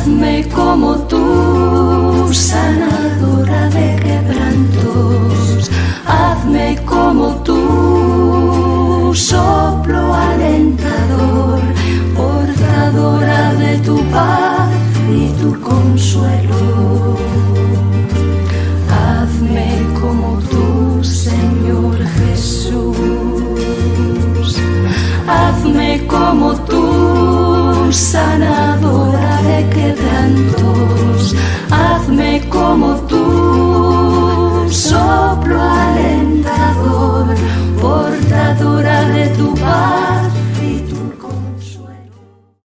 Hazme como tú, sanadora de quebrantos. Hazme como tú, soplo alentador, portadora de tu paz y tu consuelo. Hazme como tú, Señor Jesús. Hazme como tú, sanadora de quebrantos. Hazme como tú,